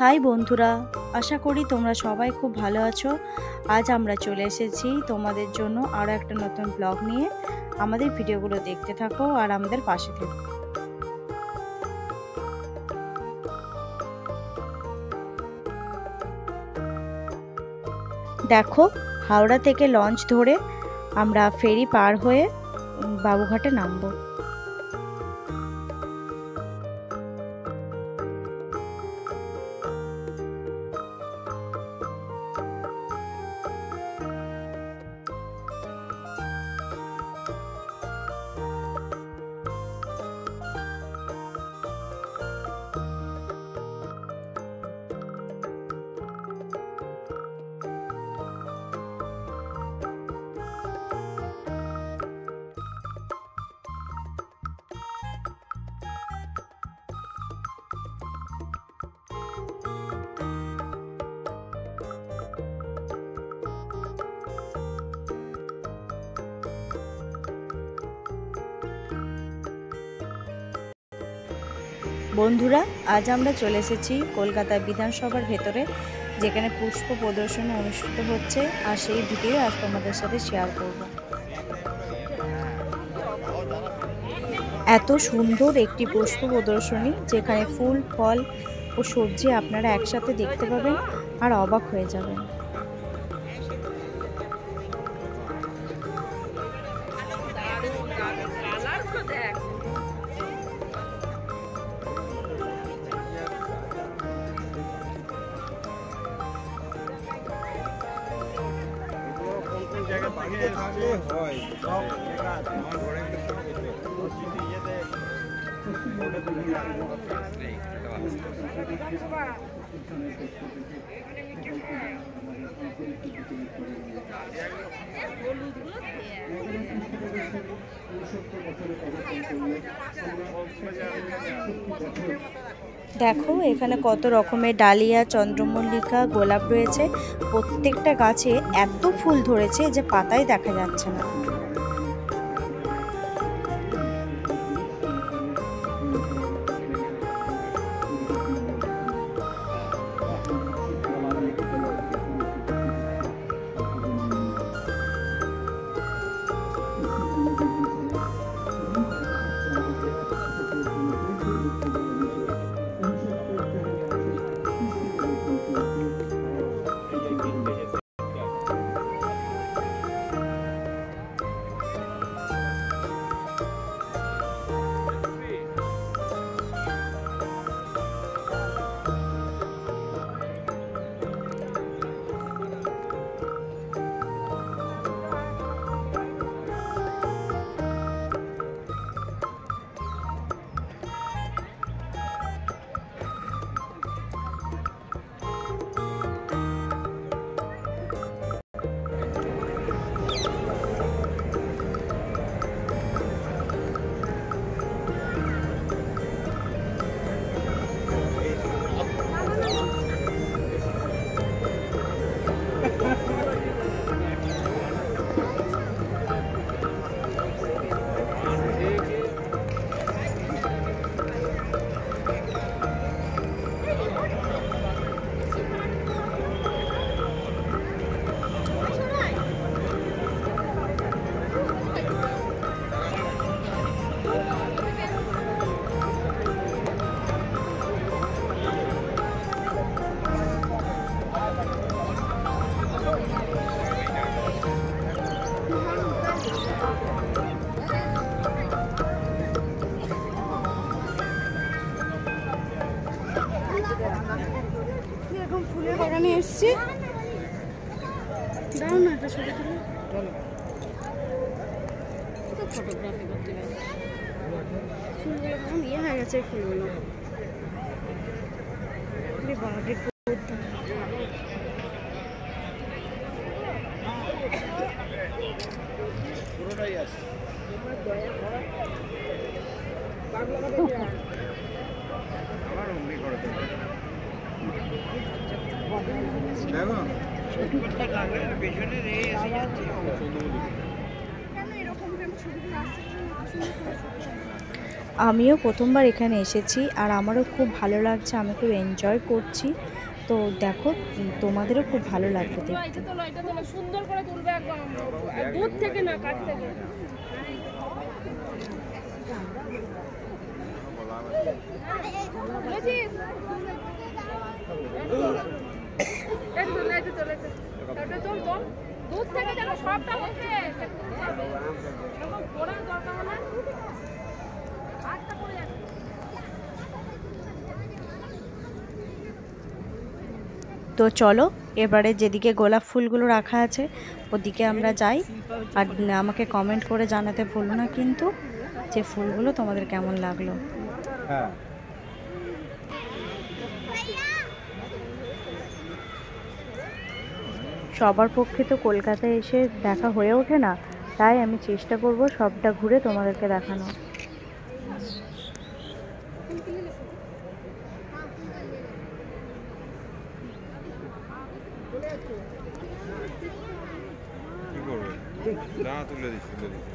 High বন্ধুরা, আশা করি তোমরা সবাই খুব ভালো আছো। আজ আমরা চলে এসেছি তোমাদের জন্য আরও একটা নতুন ব্লগ নিয়ে। আমাদের ভিডিওগুলো দেখতে থাকো আর আমাদের পাশে থেকো। দেখো, হাওড়া থেকে লঞ্চ ধরে আমরা ফেরি পার হয়ে বাবুঘাটে নামবো। বন্ধুরা, আজ আমরা চলে এসেছি কলকাতা বিধানসভার ভেতরে, যেখানে পুষ্প প্রদর্শনী অনুষ্ঠিত হচ্ছে, আর সেই ভিডিও আজ তোমাদের সাথে শেয়ার করব। এত সুন্দর একটি পুষ্প প্রদর্শনী, যেখানে ফুল, ফল ও সবজি আপনারা একসাথে দেখতে পাবেন আর অবাক হয়ে যাবেন। দেখো, এখানে কত রকমের ডালিয়া, চন্দ্রমল্লিকা, গোলাপ রয়েছে। প্রত্যেকটা গাছে এত ফুল ধরেছে যে পাতাই দেখা যাচ্ছে না। এখন ফুলের বাগানে এসছি। দাও না একটা ছবি তুলে, ফটোগ্রাফি করতে গেলে ফুলগুলো কেমন ইয়ে হয়ে গেছে। ফুলগুলো পুরোটাই আছে। আমিও প্রথমবার এখানে এসেছি আর আমারও খুব ভালো লাগছে, আমি খুব এনজয় করছি। তো দেখো তোমাদেরও খুব ভালো লাগবে দেখতে। সুন্দর করে তুলবে একদম, দূর থেকে না, কাছ থেকে। দূর থেকে যেন সবটা হচ্ছে ঘোরার দরকার হলে হাতটা পড়ে যাচ্ছে। তো চলো এবারে যেদিকে গোলাপ ফুলগুলো রাখা আছে ওদিকে আমরা যাই। আর আমাকে কমেন্ট করে জানাতে ভুলো না কিন্তু যে ফুলগুলো তোমাদের কেমন লাগলো। হ্যাঁ, সবার পক্ষে তো কলকাতায় এসে দেখা হয়ে ওঠে না, তাই আমি চেষ্টা করব সবটা ঘুরে তোমাদেরকে দেখানো। কি করবে? না, তুলে দিচ্ছি, তুলে দিচ্ছি।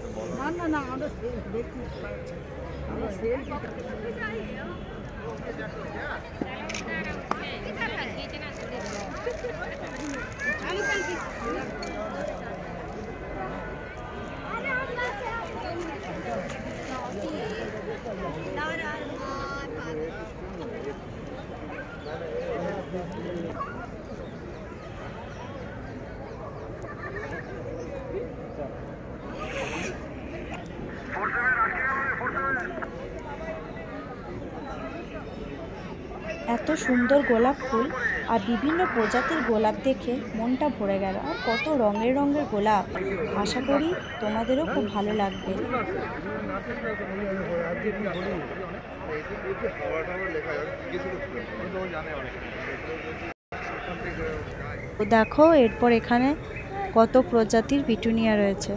এত সুন্দর গোলাপ ফুল আর বিভিন্ন প্রজাতির গোলাপ দেখে মনটা ভরে গেল। আর কত রঙের রঙের গোলাপ, আশা করি তোমাদেরও খুব ভালো লাগবে। তো দেখো এরপর এখানে কত প্রজাতির পিটুনিয়া রয়েছে।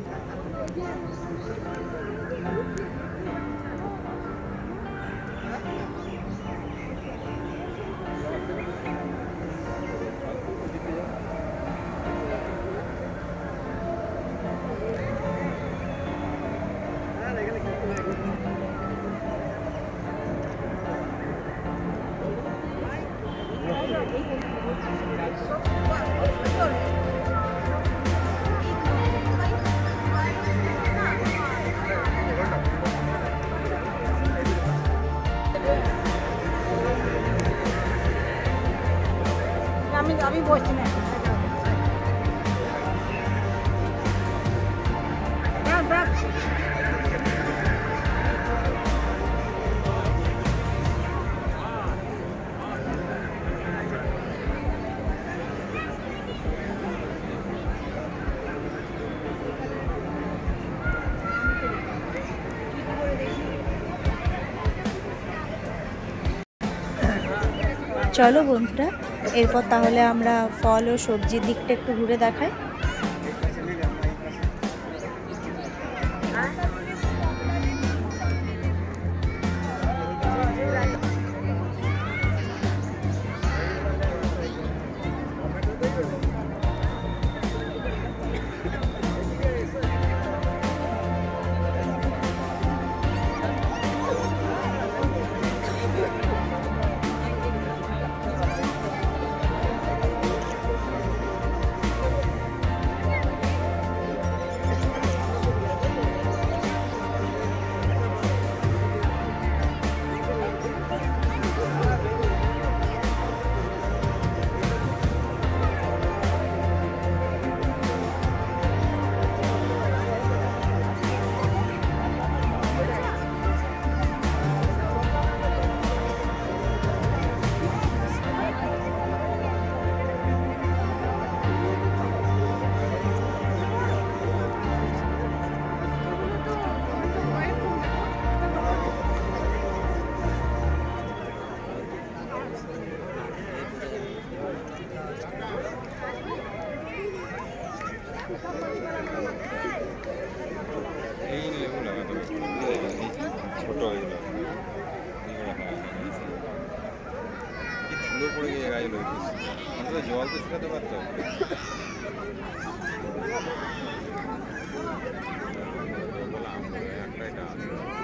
আমি বসছি না। চলো বন্ধুরা এরপর তাহলে আমরা ফল ও সবজির দিকটা একটু ঘুরে দেখাই। এই লেবু লাগাতে হবে, ছোট এগুলো কি ধুলো পড়ে গিয়ে গাছগুলো, অন্তত জল তো ছিটাতে পারতো।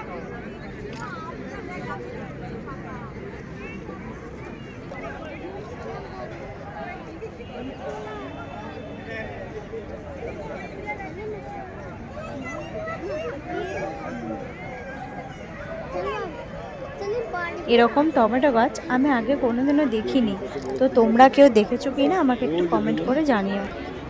একটা এরকম টমেটো গাছ আমি আগে কোনোদিনও দেখিনি। তো তোমরা কেউ দেখেছো কি না আমাকে একটু কমেন্ট করে জানিও।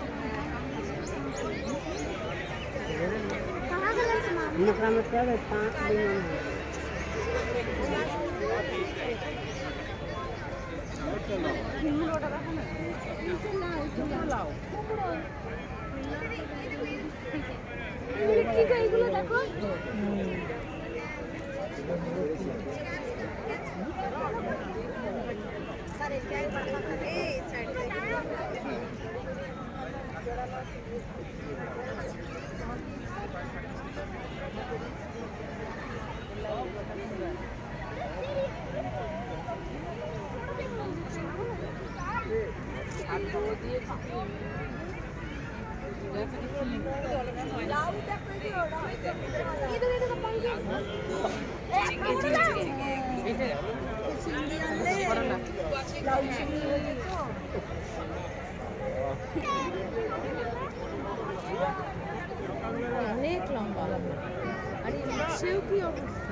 অনেক লম্বা আর সেও কি অবস্থা।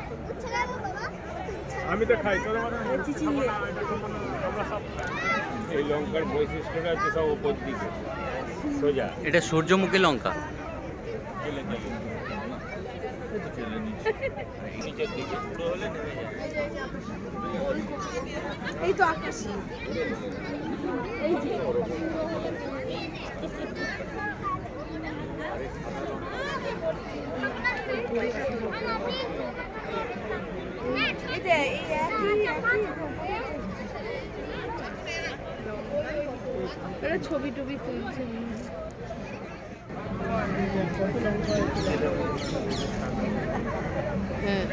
আমি তো খাই তোর এই লঙ্কার বৈশিষ্ট্যটা হচ্ছে সব উপর দিকে সোজা। এটা সূর্যমুখী লঙ্কা। নিচের দিকে পুরো হলে নেমে যায়। এই তো আকাশি এই যে ছবি টবি তুলছে। হ্যাঁ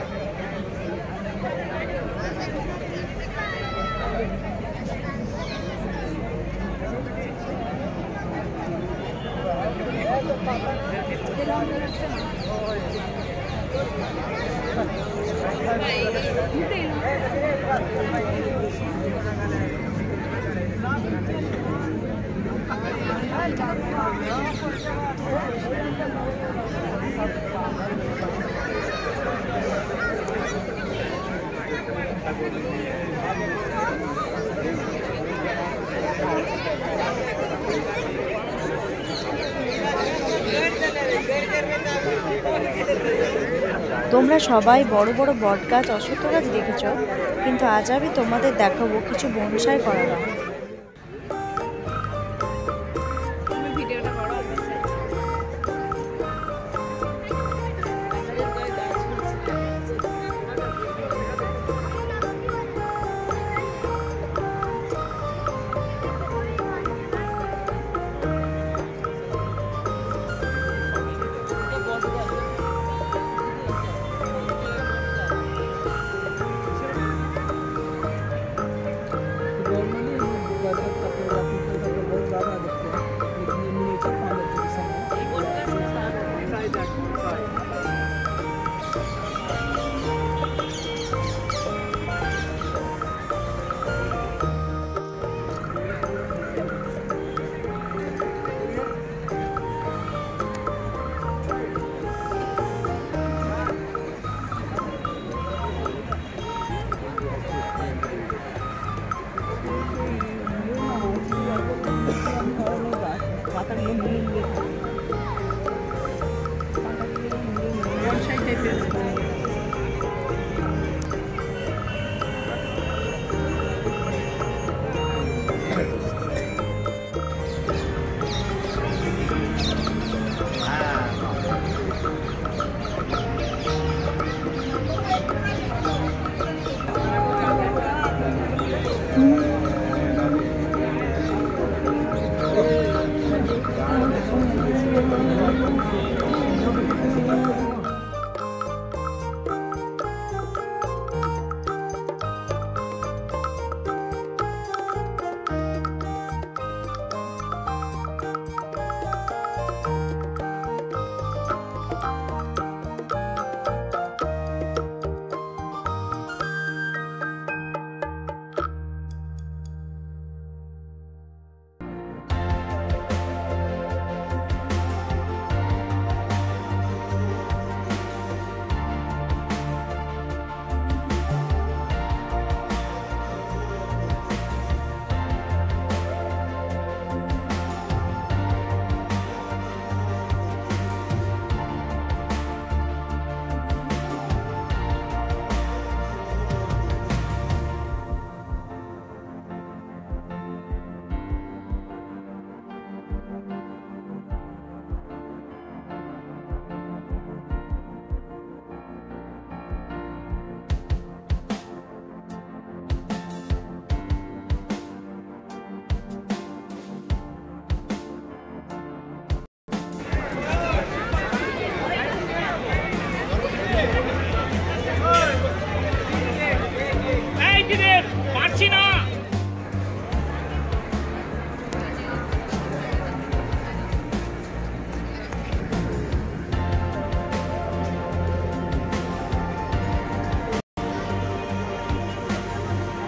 তোমরা সবাই বড় বড় বট গাছ, অশ্বত্থ গাছ দেখেছো, কিন্তু আজ আমি তোমাদের দেখাবো কিছু বনসাই করা গাছ। ভিডিওটা বড়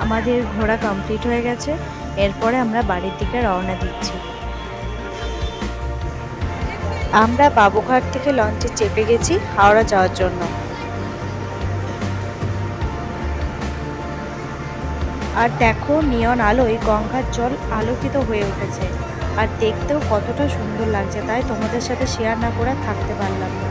আমাদের ঘোরা কমপ্লিট হয়ে গেছে। এরপরে আমরা বাড়ির দিকে রওনা দিচ্ছি। আমরা বাবুঘাট থেকে লঞ্চে চেপে গেছি হাওড়া যাওয়ার জন্য। আর দেখো নিয়ন আলোয় গঙ্গার জল আলোকিত হয়ে উঠেছে, আর দেখতেও কতটা সুন্দর লাগছে, তাই তোমাদের সাথে শেয়ার না করে থাকতে পারলাম না।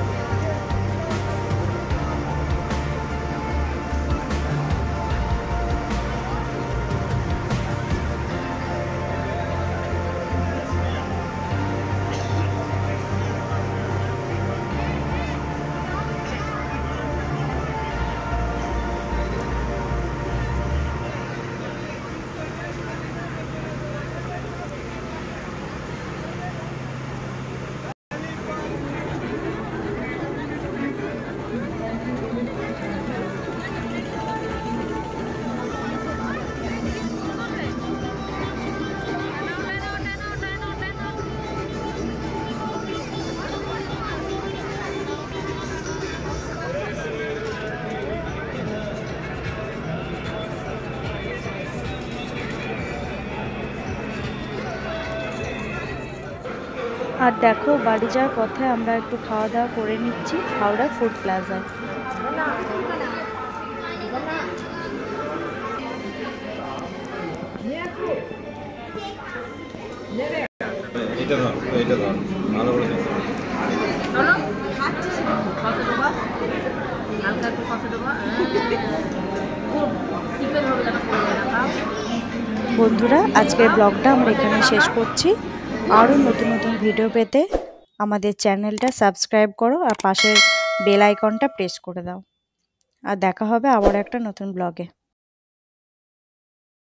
আর দেখো বাড়ি যাওয়ার পথে আমরা একটু খাওয়া দাওয়া করে নিচ্ছি হাওড়া ফুড প্লাজায়। এইটা ধর, এইটা ধর, ভালো করে ধর। বন্ধুরা আজকের ব্লগটা আমরা এখানে শেষ করছি। আরও নতুন নতুন ভিডিও পেতে আমাদের চ্যানেলটা সাবস্ক্রাইব করো আর পাশের বেল আইকনটা প্রেস করে দাও। আর দেখা হবে আবার একটা নতুন ব্লগে।